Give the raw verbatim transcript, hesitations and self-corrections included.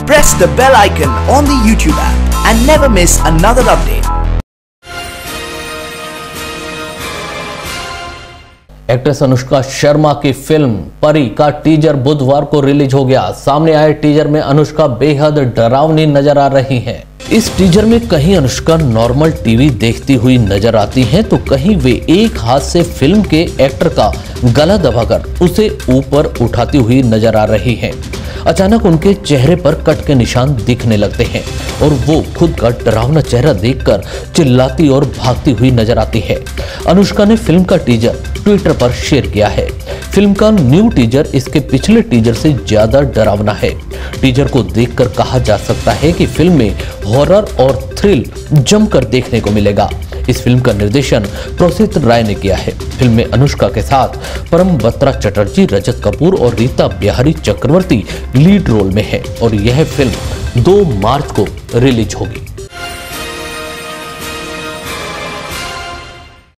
Press the bell icon on the YouTube app and never miss another update. Actress Anushka Sharma की film परी का teaser बुधवार को release हो गया। सामने आए टीजर में अनुष्का बेहद डरावनी नजर आ रही हैं। इस टीजर में कहीं अनुष्का नॉर्मल टीवी देखती हुई नजर आती हैं, तो कहीं वे एक हाथ से फिल्म के एक्टर का गला दबाकर उसे ऊपर उठाती हुई नजर आ रही हैं। अचानक उनके चेहरे पर कट के निशान दिखने लगते हैं और वो खुद का डरावना चेहरा देखकर चिल्लाती और भागती हुई नजर आती है। अनुष्का ने फिल्म का टीजर ट्विटर पर शेयर किया है। फिल्म का न्यू टीजर इसके पिछले टीजर से ज्यादा डरावना है। टीजर को देखकर कहा जा सकता है कि फिल्म में हॉरर और थ्रिल जमकर देखने को मिलेगा। इस फिल्म का निर्देशन प्रोसित राय ने किया है। फिल्म में अनुष्का के साथ परम बत्रा चटर्जी, रजत कपूर और Ritabhari Chakraborty lead role में है और यह फिल्म दो मार्च को रिलीज होगी।